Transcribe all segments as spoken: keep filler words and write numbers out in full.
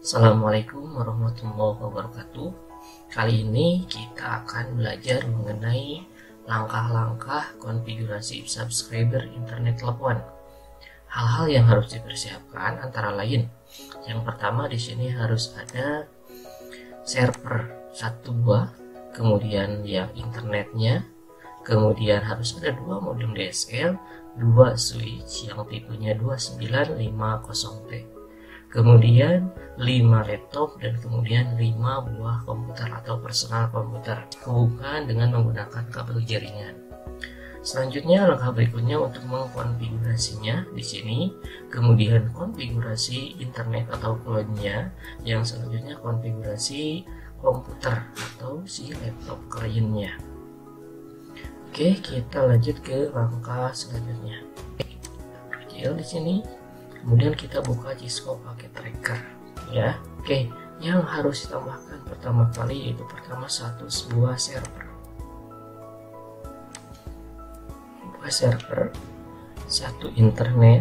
Assalamualaikum warahmatullahi wabarakatuh. Kali ini kita akan belajar mengenai langkah-langkah konfigurasi subscriber internet telepon. Hal-hal yang harus dipersiapkan antara lain, yang pertama di sini harus ada server satu buah, kemudian yang internetnya, kemudian harus ada dua modem D S L, dua switch yang tipenya dua sembilan lima nol T, kemudian lima laptop, dan kemudian lima buah komputer atau personal komputer hubungan dengan menggunakan kabel jaringan. Selanjutnya langkah berikutnya untuk mengkonfigurasinya di sini, kemudian konfigurasi internet atau cloudnya, yang selanjutnya konfigurasi komputer atau si laptop kliennya. Oke, kita lanjut ke langkah selanjutnya. Kecil di sini. Kemudian kita buka Cisco paket tracker ya. Oke, yang harus ditambahkan pertama kali yaitu pertama satu sebuah server. Buka server, satu internet,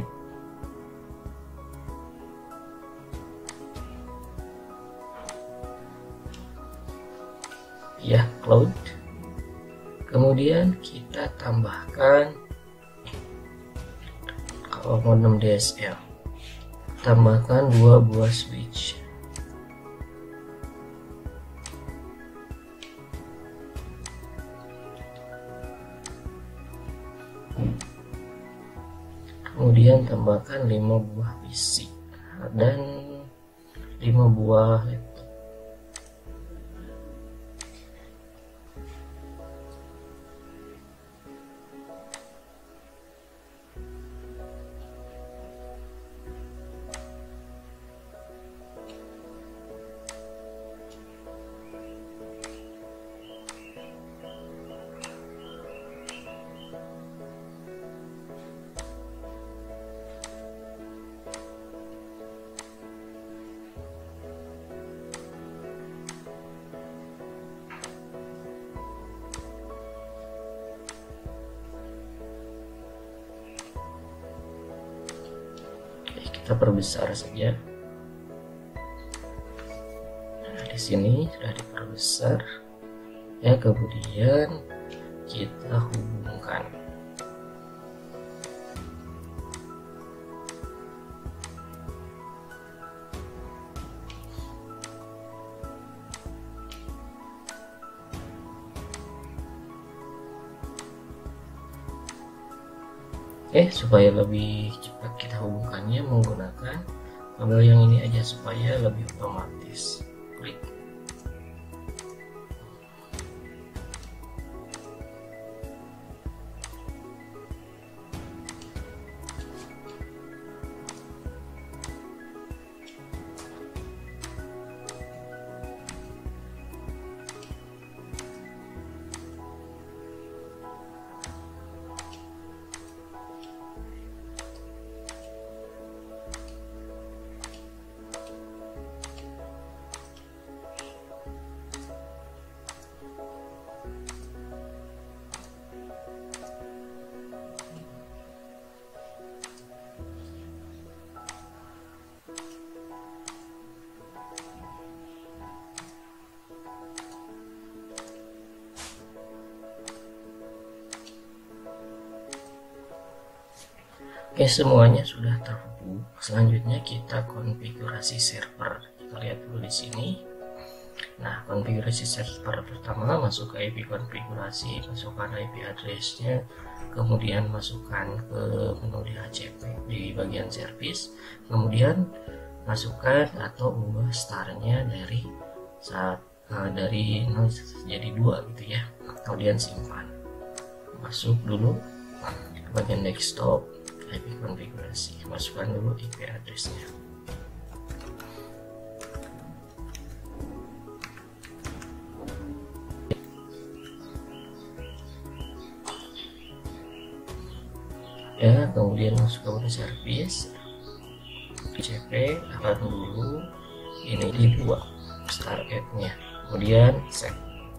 ya cloud. Kemudian kita tambahkan kalau modem D S L, tambahkan dua buah switch. Kemudian tambahkan lima buah P C dan lima buah laptop. Kita perbesar saja. Nah, di sini sudah diperbesar ya, kemudian kita hubungkan. Oke, supaya lebih cepat kita hubungkannya menggunakan kabel yang ini aja supaya lebih otomatis. Klik. Oke, semuanya sudah terhubung. Selanjutnya kita konfigurasi server. Kita lihat dulu di sini. Nah, konfigurasi server pertama, masuk ke I P konfigurasi, masukkan I P address-nya, kemudian masukkan ke menu D H C P di bagian service, kemudian masukkan atau ubah startnya dari saat uh, dari nol jadi dua gitu ya. Kemudian simpan. Masuk dulu ke bagian desktop, I P konfigurasi, masukkan dulu I P address-nya. Ya, kemudian masuk ke menu service, C P, akan dulu ini dibuat start add-nya, kemudian save.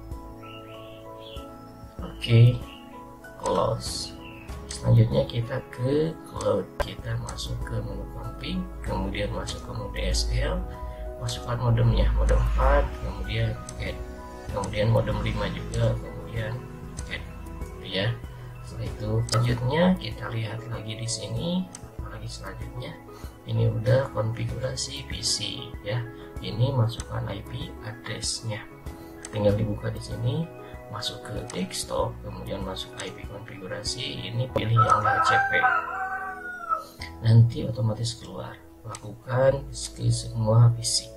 Oke, close. Selanjutnya kita ke cloud, kita masuk ke menu config, kemudian masuk ke menu D S L, masukkan modemnya, modem empat, kemudian add, kemudian modem lima juga, kemudian add, ya. Setelah itu selanjutnya kita lihat lagi di sini, lagi selanjutnya ini udah konfigurasi P C ya. Ini masukkan I P address-nya, tinggal dibuka di sini, masuk ke desktop, kemudian masuk I P konfigurasi, ini pilih yang H C P, nanti otomatis keluar. Lakukan ke semua P C.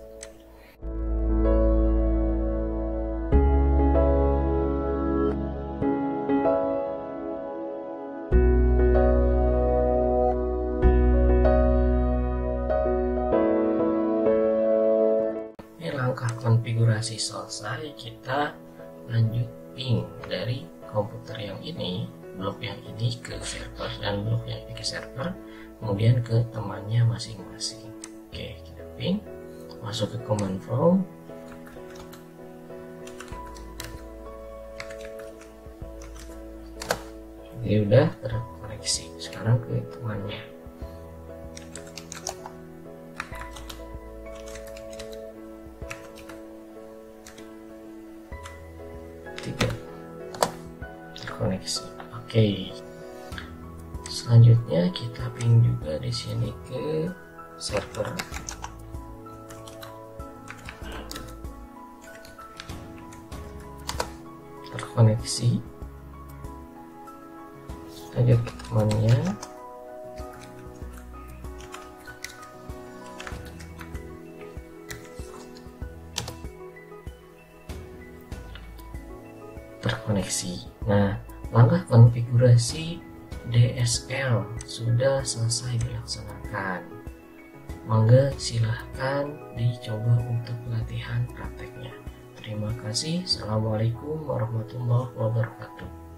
Ini langkah konfigurasi selesai, kita lanjut ping dari komputer yang ini, blok yang ini ke server, dan blok yang ini ke server, kemudian ke temannya masing-masing. Oke, kita ping, masuk ke command prompt, ini udah terkoneksi. Sekarang ke temannya, tiga terkoneksi. Oke, selanjutnya kita ping juga di sini ke server, terkoneksi. Lanjut ke temannya, terkoneksi. Nah, langkah konfigurasi D S L sudah selesai dilaksanakan. Mangga silahkan dicoba untuk latihan prakteknya. Terima kasih. Assalamualaikum warahmatullahi wabarakatuh.